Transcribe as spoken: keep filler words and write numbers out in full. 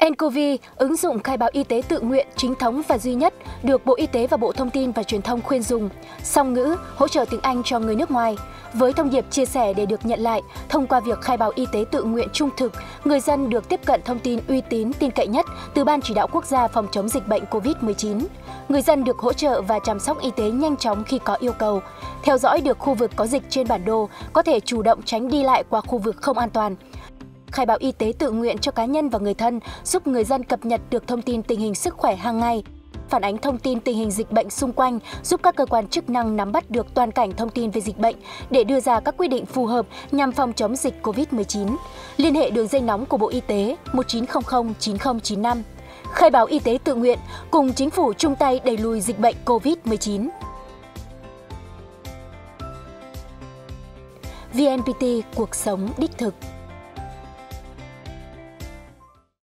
nCoV, ứng dụng khai báo y tế tự nguyện chính thống và duy nhất được Bộ Y tế và Bộ Thông tin và Truyền thông khuyên dùng. Song ngữ, hỗ trợ tiếng Anh cho người nước ngoài. Với thông điệp chia sẻ để được nhận lại, thông qua việc khai báo y tế tự nguyện trung thực, người dân được tiếp cận thông tin uy tín, tin cậy nhất từ Ban Chỉ đạo Quốc gia phòng chống dịch bệnh Covid mười chín. Người dân được hỗ trợ và chăm sóc y tế nhanh chóng khi có yêu cầu. Theo dõi được khu vực có dịch trên bản đồ, có thể chủ động tránh đi lại qua khu vực không an toàn. Khai báo y tế tự nguyện cho cá nhân và người thân giúp người dân cập nhật được thông tin tình hình sức khỏe hàng ngày, phản ánh thông tin tình hình dịch bệnh xung quanh, giúp các cơ quan chức năng nắm bắt được toàn cảnh thông tin về dịch bệnh để đưa ra các quyết định phù hợp nhằm phòng chống dịch Covid mười chín. Liên hệ đường dây nóng của Bộ Y tế một chín không không chín không chín năm. Khai báo y tế tự nguyện, cùng chính phủ chung tay đẩy lùi dịch bệnh Covid mười chín. vê en pê tê, cuộc sống đích thực.